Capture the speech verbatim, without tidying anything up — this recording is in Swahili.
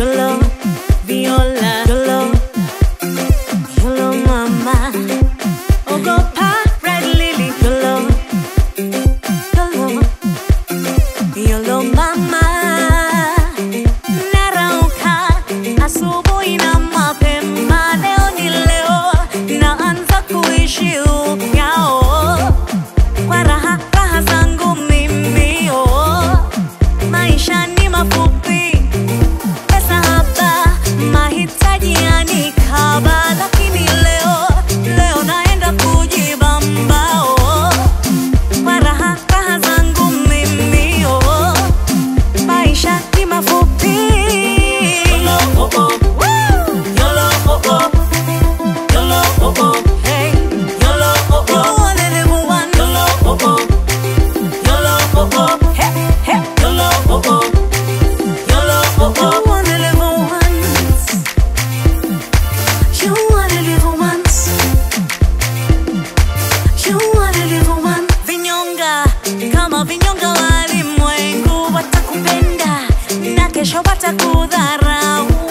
Y O L O, Viola, Y O L O, Y O L O mama. Ogopa, red lily, Y O L O, Y O L O, Y O L O mama. Narauka, asubuhi na mapema, leo ni leo, naanza kuishi upyao. Kwa raha, raha zangu mimi, oh. Maisha ni mafupi, pesa haba, mahitaji yanikaba, lakini leo, leo naenda kujibamba, oh. Kwa raha, raha zangu mimi, oh. Maisha ni mafupi. Y O L O, oh oh. Y O L O, oh oh. Y O L O, oh oh. Hey. Y O L O, oh oh. You only live once. Y O L O, oh oh. Y O L O, oh oh. Hey, hey. Y O L O, oh oh. Y O L O, oh oh. You only live once. You only live once. You only live once. Vinyonga, kama vinyonga walimwengu watakupenda na kesho watakudharau.